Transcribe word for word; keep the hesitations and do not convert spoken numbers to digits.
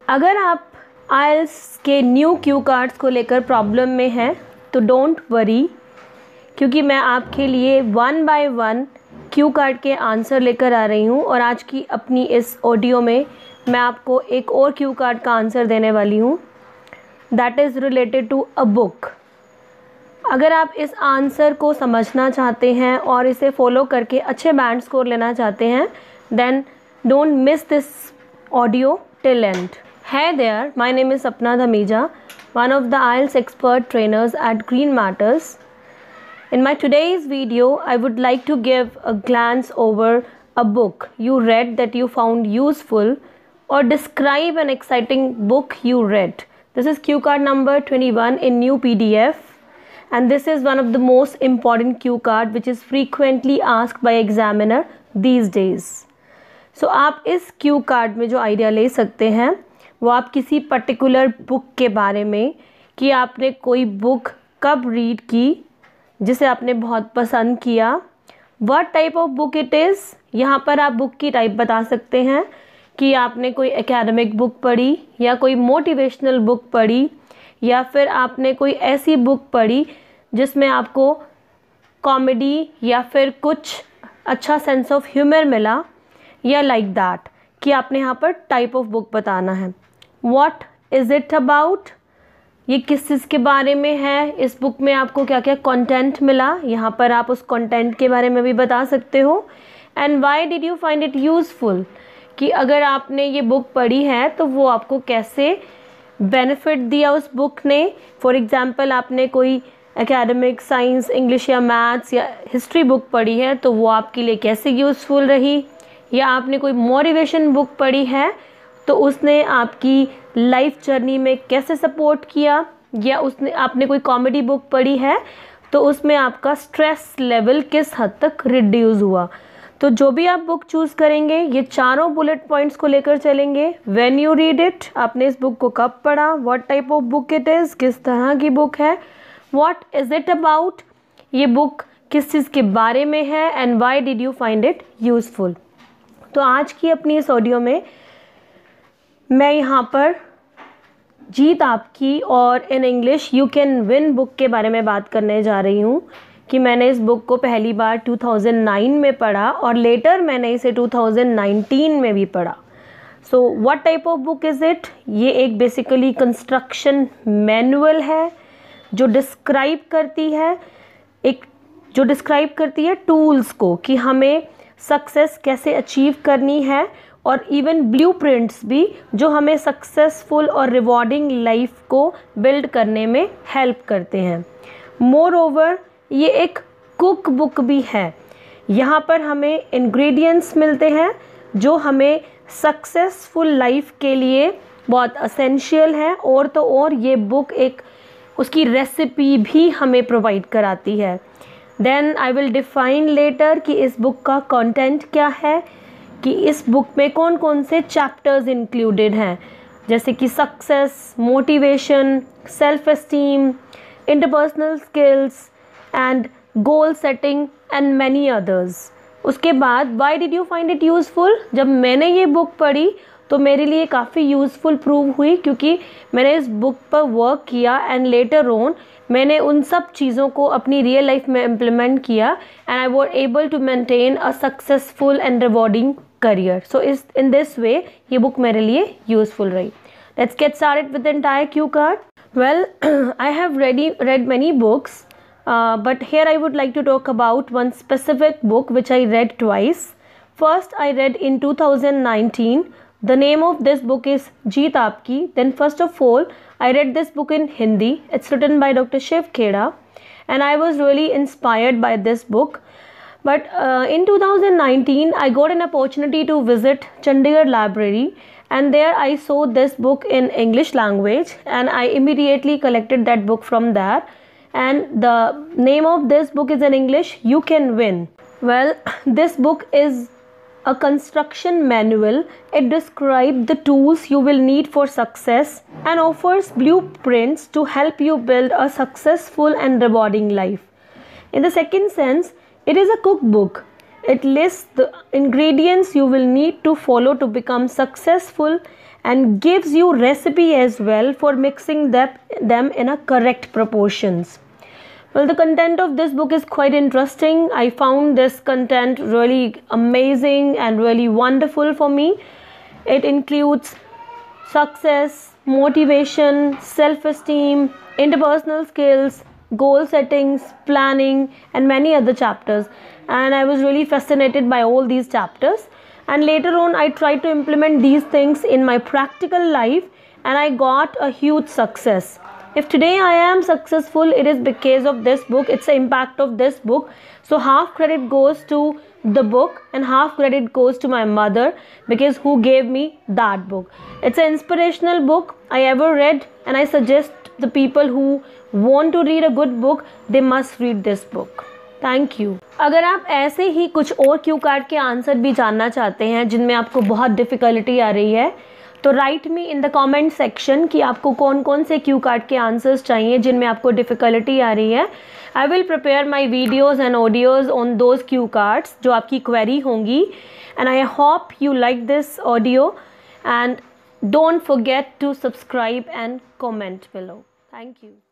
अगर आप आइल्स के न्यू क्यू कार्ड्स को लेकर प्रॉब्लम में हैं तो डोंट वरी, क्योंकि मैं आपके लिए one by one cue card के आंसर लेकर आ रही हूँ। और आज की अपनी इस ऑडियो में मैं आपको एक और क्यू कार्ड का आंसर देने वाली हूँ, that is related to a book. अगर आप इस आंसर को समझना चाहते हैं और इसे फॉलो करके अच्छे बैंड स्कोर लेना चाहते हैं, then don't miss this audio till end. Hey there, my name is Sapna Dhameja, one of the I E L T S expert trainers at Green Matters. In my today's video, I would like to give a glance over a book you read that you found useful, or describe an exciting book you read. This is cue card number twenty-one in new P D F, and this is one of the most important cue card which is frequently asked by examiner these days. So आप इस cue card में जो idea ले सकते हैं वो आप किसी पर्टिकुलर बुक के बारे में, कि आपने कोई बुक कब रीड की जिसे आपने बहुत पसंद किया, what type of book it is. यहाँ पर आप बुक की टाइप बता सकते हैं कि आपने कोई एकेडमिक बुक पढ़ी या कोई मोटिवेशनल बुक पढ़ी, या फिर आपने कोई ऐसी बुक पढ़ी जिसमें आपको कॉमेडी या फिर कुछ अच्छा सेंस ऑफ ह्यूमर मिला, या लाइक दैट, कि आपने यहाँ पर टाइप ऑफ बुक बताना है। What is it about? ये किस चीज़ के बारे में है, इस बुक में आपको क्या क्या कंटेंट मिला, यहाँ पर आप उस कंटेंट के बारे में भी बता सकते हो। And why did you find it useful, कि अगर आपने ये बुक पढ़ी है तो वो आपको कैसे बेनिफिट दिया उस बुक ने। फॉर एग्ज़ाम्पल आपने कोई एकेडमिक, साइंस, इंग्लिश या मैथ्स या हिस्ट्री बुक पढ़ी है तो वो आपके लिए कैसे यूज़फुल रही, या आपने कोई मोटिवेशन बुक पढ़ी है तो उसने आपकी लाइफ जर्नी में कैसे सपोर्ट किया, या उसने आपने कोई कॉमेडी बुक पढ़ी है तो उसमें आपका स्ट्रेस लेवल किस हद तक रिड्यूस हुआ। तो जो भी आप बुक चूज़ करेंगे ये चारों बुलेट पॉइंट्स को लेकर चलेंगे। व्हेन यू रीड इट, आपने इस बुक को कब पढ़ा, what type of book it is, किस तरह की बुक है, व्हाट इज़ इट अबाउट, ये बुक किस चीज़ के बारे में है, and why did you find it useful. तो आज की अपनी इस ऑडियो में मैं यहाँ पर जीत आपकी और in English you can win book के बारे में बात करने जा रही हूँ, कि मैंने इस बुक को पहली बार टू थाउज़ेंड नाइन में पढ़ा और लेटर मैंने इसे टू थाउज़ेंड नाइनटीन में भी पढ़ा। So what type of book is it, ये एक बेसिकली कंस्ट्रक्शन मैनुअल है जो डिस्क्राइब करती है एक जो डिस्क्राइब करती है टूल्स को, कि हमें सक्सेस कैसे अचीव करनी है, और इवन ब्लूप्रिंट्स भी जो हमें सक्सेसफुल और रिवॉर्डिंग लाइफ को बिल्ड करने में हेल्प करते हैं। मोर ओवर ये एक कुक बुक भी है। यहाँ पर हमें इंग्रेडिएंट्स मिलते हैं जो हमें सक्सेसफुल लाइफ के लिए बहुत असेंशियल है, और तो और ये बुक एक उसकी रेसिपी भी हमें प्रोवाइड कराती है। Then I will define later कि इस बुक का कंटेंट क्या है, कि इस बुक में कौन कौन से चैप्टर्स इंक्लूडेड हैं, जैसे कि success, motivation, self esteem, interpersonal skills and goal setting and many others. उसके बाद why did you find it useful, जब मैंने ये बुक पढ़ी तो मेरे लिए काफ़ी यूज़फुल प्रूव हुई, क्योंकि मैंने इस बुक पर वर्क किया एंड लेटर ऑन मैंने उन सब चीज़ों को अपनी रियल लाइफ में इम्प्लीमेंट किया, and I was able to maintain a successful and rewarding career. So इस इन दिस वे ये बुक मेरे लिए यूज़फुल रही। Let's get started with the entire cue card. Well, I have ready read many books, uh, but here I would like to talk about one specific book which I read twice. First, I read in two thousand nineteen. The name of this book is Jeet Aapki. Then first of all, I read this book in Hindi. It's written by Doctor Shiv Kheda, and I was really inspired by this book. But uh, in two thousand nineteen, I got an opportunity to visit Chandigarh Library, and there I saw this book in English language, and I immediately collected that book from there. And the name of this book is in English, You Can Win. Well, this book is a construction manual. It describes the tools you will need for success and offers blueprints to help you build a successful and rewarding life. In the second sense, it is a cookbook. It lists the ingredients you will need to follow to become successful and gives you recipe as well for mixing them, them in a correct proportions. Well, the content of this book is quite interesting. I found this content really amazing and really wonderful for me. It includes success, motivation, self-esteem, interpersonal skills, goal settings, planning, and many other chapters. And I was really fascinated by all these chapters. And later on, I tried to implement these things in my practical life, and I got a huge success. If today I am successful, it is because of this book. It's the impact of this book. So half credit goes to the book and half credit goes to my mother, because who gave me that book. It's an inspirational book I ever read, and I suggest the people who want to read a good book, they must read this book. Thank you. अगर आप ऐसे ही कुछ और Q card के answer भी जानना चाहते हैं जिनमें आपको बहुत डिफ़िकल्टी आ रही है, तो write me in the comment section कि आपको कौन कौन से क्यू कार्ड के आंसर्स चाहिए जिनमें आपको डिफ़िकल्टी आ रही है। I will prepare my videos and audios on those cue cards जो आपकी क्वेरी होंगी। And I hope you like this audio and don't forget to subscribe and comment below. Thank you.